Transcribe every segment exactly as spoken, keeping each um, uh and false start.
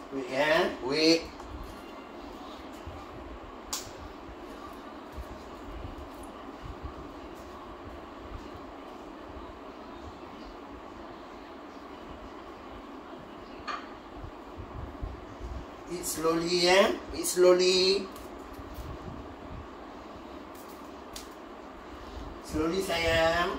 Wait, eh? Wait. Eat slowly, eh? Eat slowly. Slowly, sayang.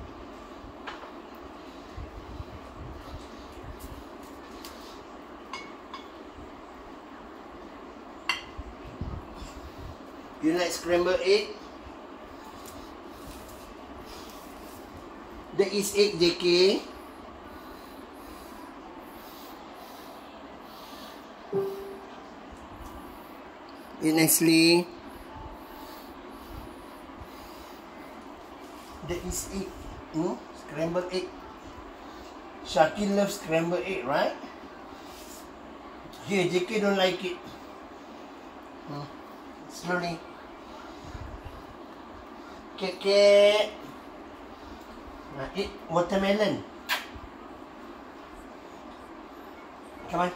You like scrambled egg? That is egg, J K. Eat nicely. That is egg. Hmm? Scrambled egg. Shakil loves scrambled egg, right? Here, J K don't like it. Hmm. Slowly. Kek. Now eat watermelon. Come on.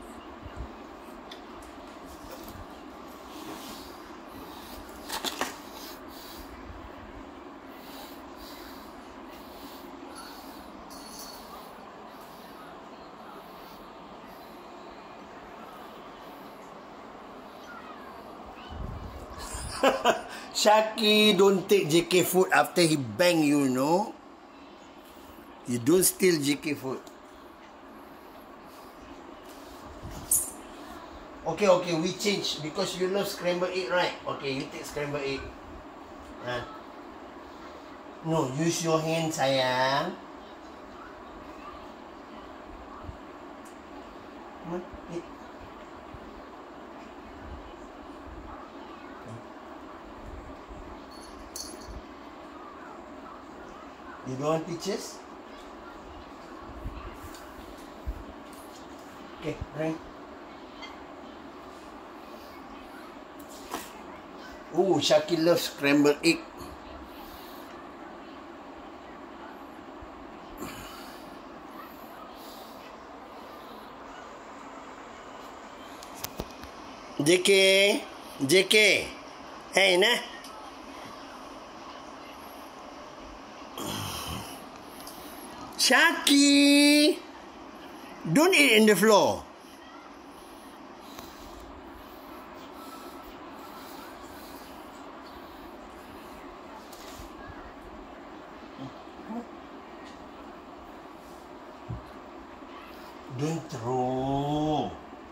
Shaki, don't take J K food after he bang you, know. You don't steal J K food. Okay, okay, we change because you love scrambled egg, right? Okay, you take scrambled egg. Uh. No, use your hand, sayang. Come on, eat. You don't want peaches? Okay, right. Oh, Shaki loves scrambled egg. J K, J K, hey, nah. Shaki, don't eat in the floor. Don't throw.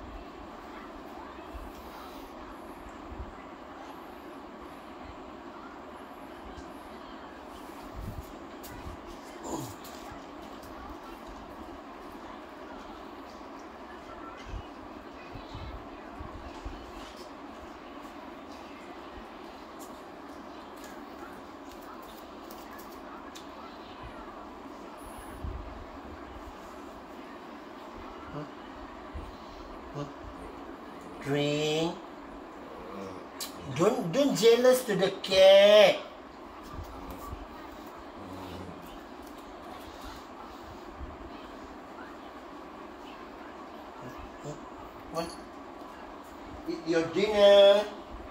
Drink. Don't don't jealous to the cat. What? Eat your dinner.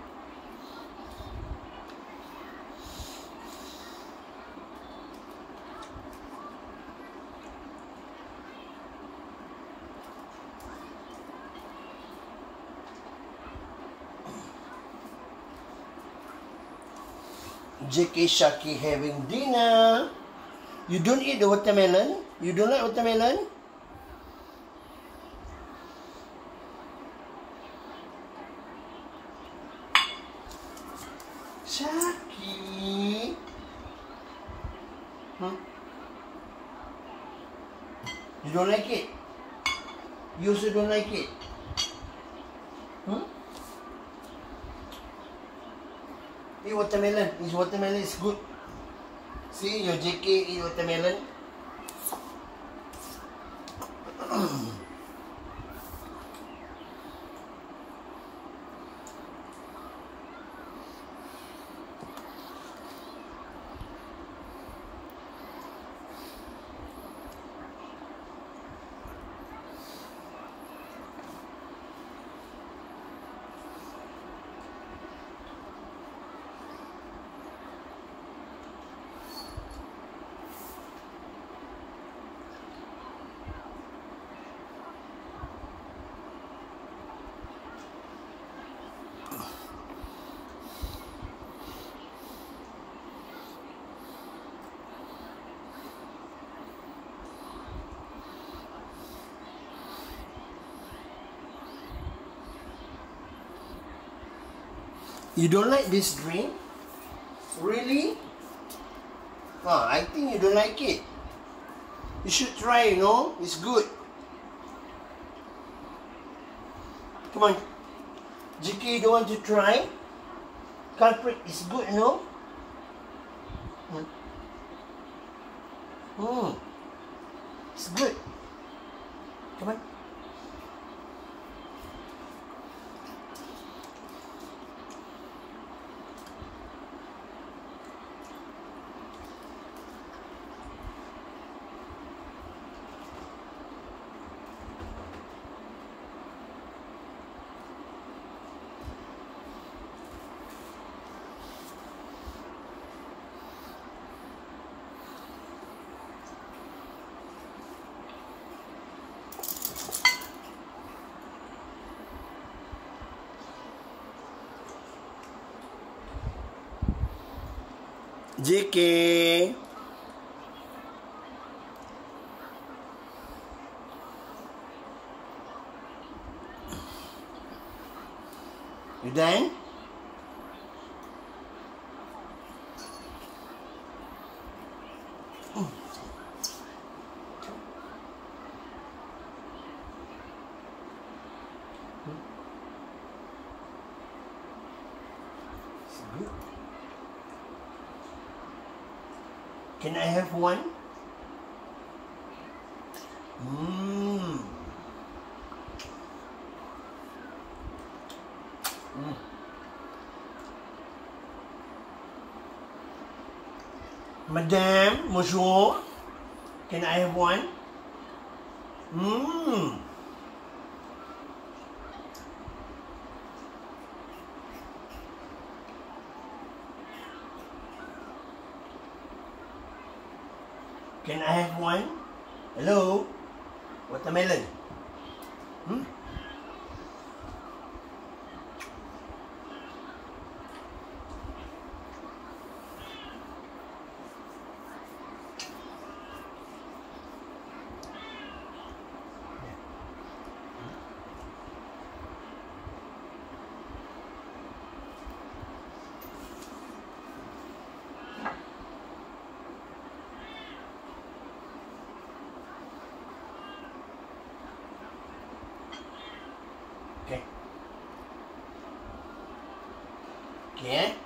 J K Shaki having dinner. You don't eat the watermelon? You don't like watermelon? Shaki. Hmm? You don't like it? You also don't like it? Hmm? Eat watermelon. This watermelon is good. See, your J K eat watermelon. You don't like this drink? Really? Ah, I think you don't like it. You should try, you know? It's good. Come on. J K, you don't want to try? Culprit is good, you know? Hmm. Hmm. It's good. Come on. J K. You done? It's good. Can I have one? Mmm. Mm. Madame, bonjour. Can I have one? Mmm. Can I have one? Hello? Watermelon. Hmm? Okay. Okay.